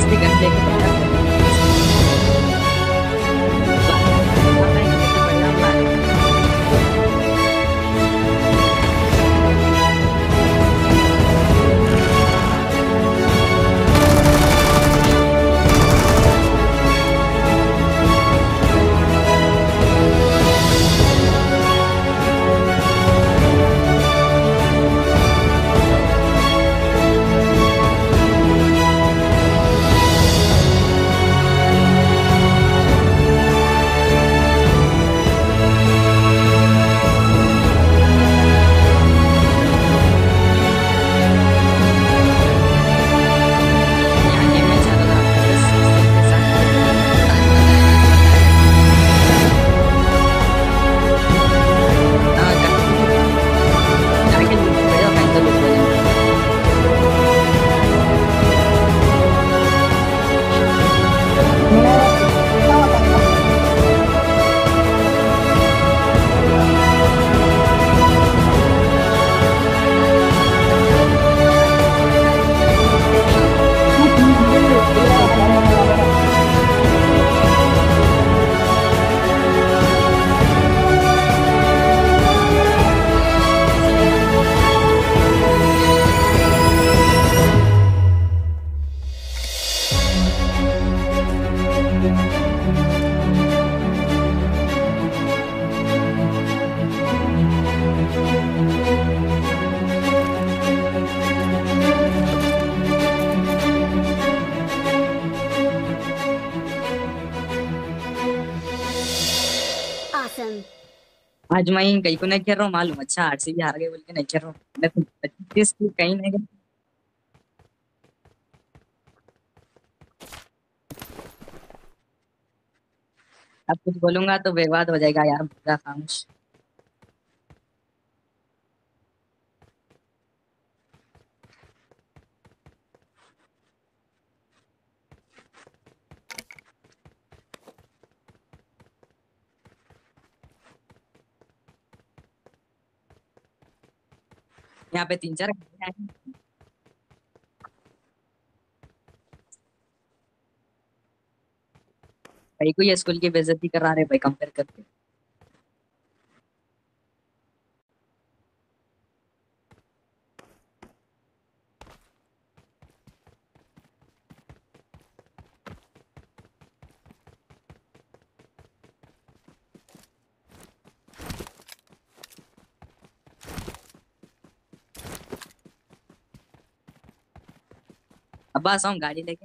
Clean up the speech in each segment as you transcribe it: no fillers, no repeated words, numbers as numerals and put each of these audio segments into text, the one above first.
भी गन लेके पकड़ आज मैं कहीं को नहीं खेल रहा हूँ मालूम। अच्छा आरसीबी हार गए बोल के नहीं खेल रहा हूँ मैं तो 25 की कहीं नहीं गया। अब कुछ बोलूंगा तो बर्बाद हो जाएगा यार पूरा खामोश। यहाँ पे 3 4 भाई को ये स्कूल की बेइज्जती करा रहे भाई कंपेयर करके। अब बस आऊँ गाड़ी लेके।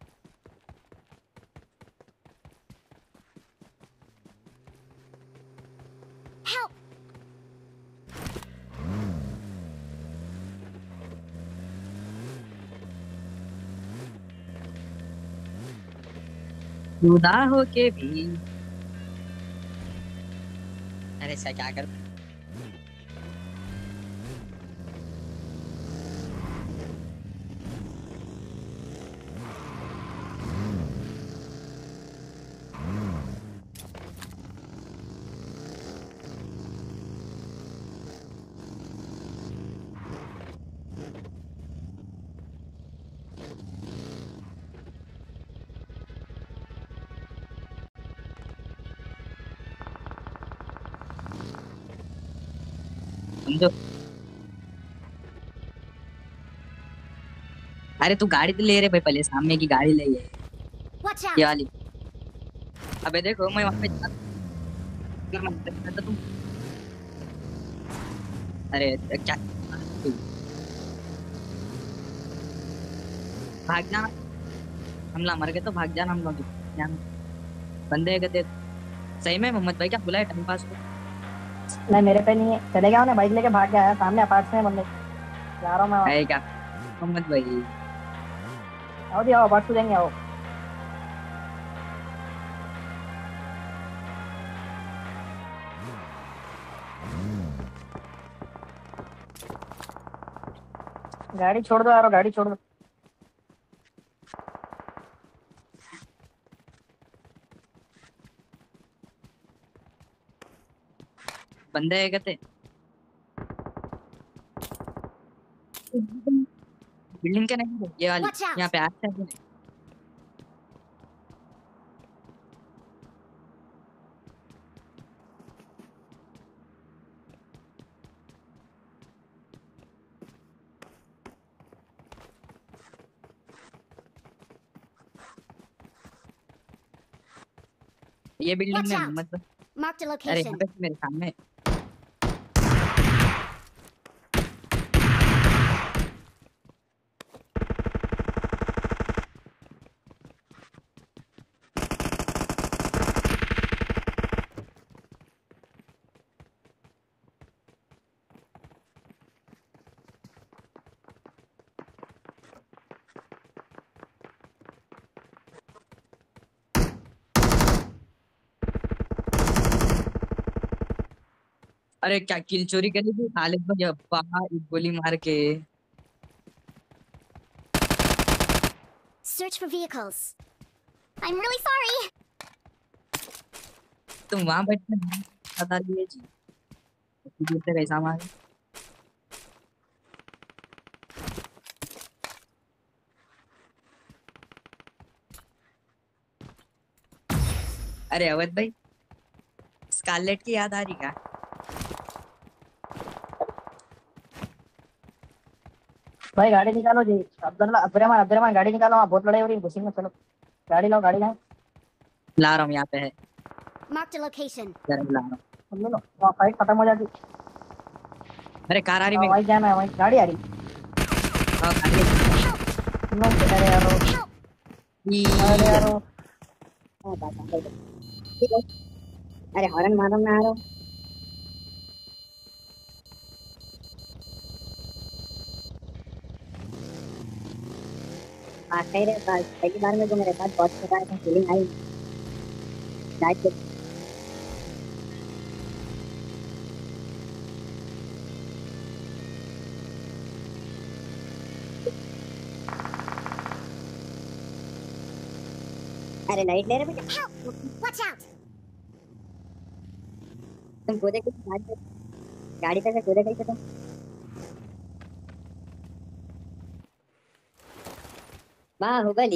जुदा हो के भी अरे सर क्या कर। समझो। अरे तू गाड़ी तो ले रहे भाई पहले सामने की गाड़ी ले ये वाली। अबे देखो मैं वहां पे तो तुम अरे क्या भाग जाना। हमला मर गए तो भाग जाना हम लोग जान बंदे कहते सही में मोहम्मद भाई क्या बुलाए टाइम पास को। नहीं मेरे पे नहीं है, चले गया उन्हें बाइक लेके भाग गया है, सामने अपार्ट में बंदे जा रहा हूँ मैं। है क्या मोहम्मद भाई। आओ दिया अपार्ट से जाएंगे आओ। गाड़ी छोड़ दो यार, गाड़ी छोड़ दो। बंदे है कहते बिल्डिंग के नहीं ये वाली यहाँ पे आते हैं। ये बिल्डिंग Watch में out! मोहम्मद। Marked a अरे यहाँ location. पे मेरे सामने। अरे क्या किल चोरी करी थी खालिद भाई, अब्बा एक गोली मार के। Search for vehicles. I'm really sorry. तुम वहां बैठ के बता दिए जी, इतनी दूर से कैसा मारे। अरे अवध भाई, स्कारलेट की याद आ रही क्या? भाई गाड़ी निकालो जी। अब्दुल्ला अब्दुलरहमान अब्दुलरहमान गाड़ी निकालो, वहाँ बहुत लड़ाई हो रही है घुसेंगे। चलो गाड़ी लाओ, गाड़ी लाओ। ला रहा हूँ, यहाँ पे है। Marked a location. जरा ला रहा हूँ। अब ले लो, वहाँ फाइट खत्म हो जाती। अरे कार आ रही हाँ, मेरी। वहीं जाना है, वहीं गाड़ी आ रही। हाँ, गाड़ी आ तुम लोग अरे यारो, रही। अरे यारो। हाँ, बात आ गई। ठीक है। अरे हॉर्न मारो ना यारो। आखिर पहली बार में जो मेरे साथ बहुत प्रकार का फीलिंग आई लाइफ। अरे लाइट ले रहे बेटा, Help! Watch out! तुम कूदे कुछ गाड़ी पे से कूदे कैसे तुम? बाहुबली।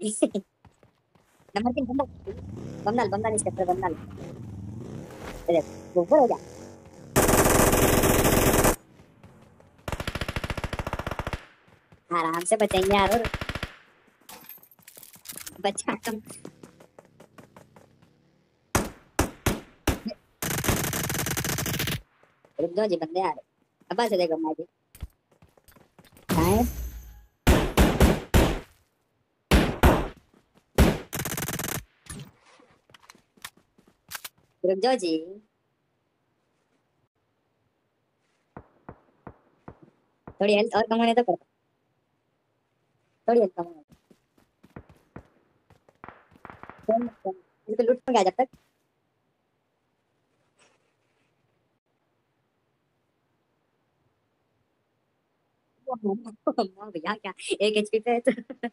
नंबर 3 बंदल इसके ऊपर बंदल। अरे वो ऊपर हो गया। आराम से बचेंगे यार, और बचा तुम। रुक जाओ जी बंदे आ रहे। अब से देखो मैं जी। कहाँ है? रुक जाओ जी। थोड़ी हेल्थ और कम होने तो कर। थोड़ी हेल्थ कम होने तो बिल्कुल लूट में गया जब तक। अम्मा भैया क्या एक एचपी पे है तो।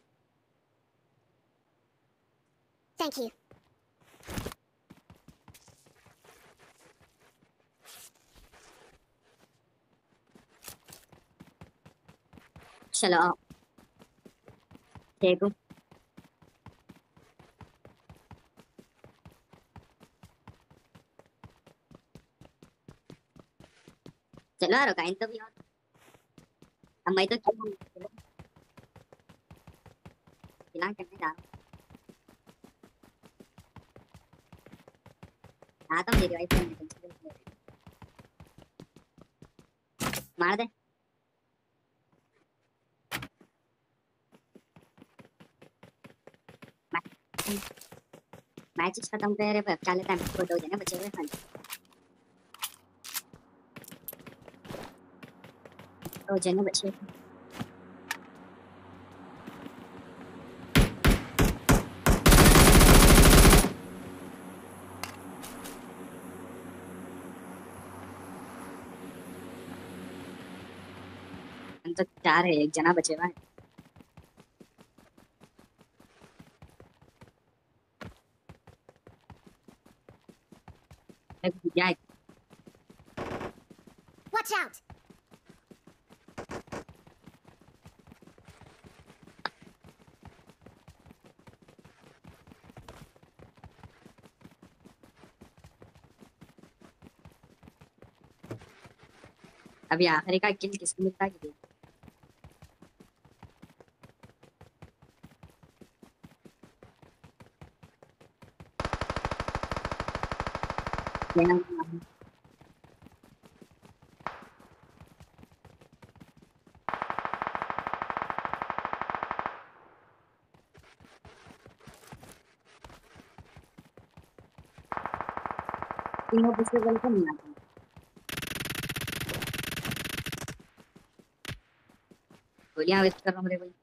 Thank you. चलो आओ, देखो। चलो यार काइन तो भी और। अब मैं तो खिला करने जा रहा हूँ। हाँ तो मेरी वाइफ ने मार दे। मैच खत्म करे पर चले टाइम को दो जने बचे हुए हैं। दो जने बचे हुए हैं। हम तो चार है, एक जना बचे हुआ है। एक क्या है? Watch out! अभी आखिरी का किल किसको मिलता है? तीनों दूसरे बल को नहीं आता। गोलियां वेस्ट कर रहा हूँ मेरे भाई।